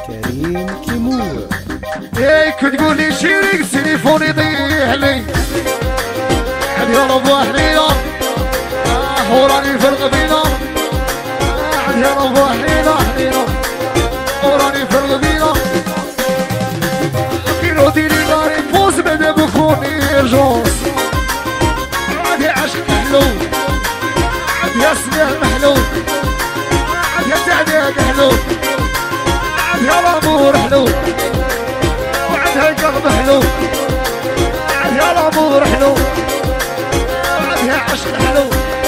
كريم كيمور. ايه كتقول لي شريك تليفوني يطيح لي عاد يا رب وحنينه وراني فرق بينا عاد يا رب وحنينه حنينه وراني فرق بينا كيلو ديري داري بوز بدا بكوني جوز عاد يا عشق حلو عاد يا سلام حلو عاد يا تعداد حلو عاد يا الامور حلو وعدها القلب حلو عدها الامور حلو وعدها عشق حلو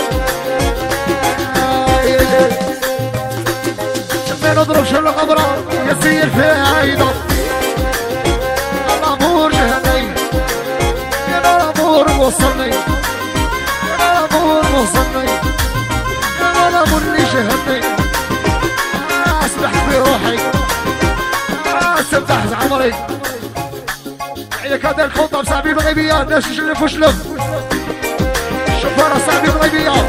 لما نضرب شل الغبرة يسير في عينه الامور جهني يا الامور وصلني يا الامور وصلني يا الامور اللي جهني اسبح في روحي اسبح عمري عليك هذا الخوطة بصاحبي الغيبية ناس شلف وشلف شفارة صاحبي الغيبية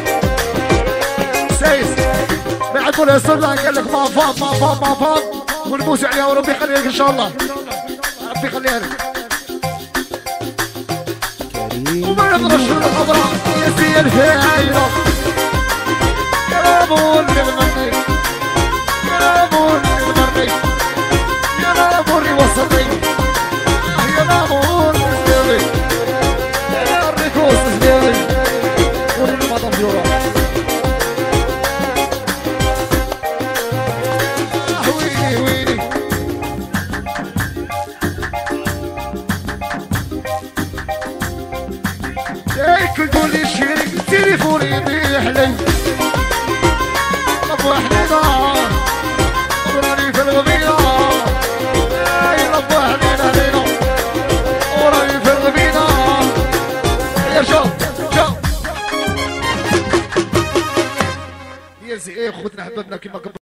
سايس ما يعرفوا له السر قال لك ما فاض ونبوس عليها وربي يخليها لك ان شاء الله ربي يخليها لك وما نضربش في الخضراء يسير في عينه يا ابو المغني يا ابو المغني يا ابو اللي وصلني يا الامور سنيوي يا الريكوس سنيوي ولي المطر جورا ويلي ويلي هيك تقولي شريك تليفوني يطيح لي ابو حنينه وراني في الغبينه يا ابو حنينه وراني في الغبينه يا شوف يا زي ايه خوتنا حبابنا كيما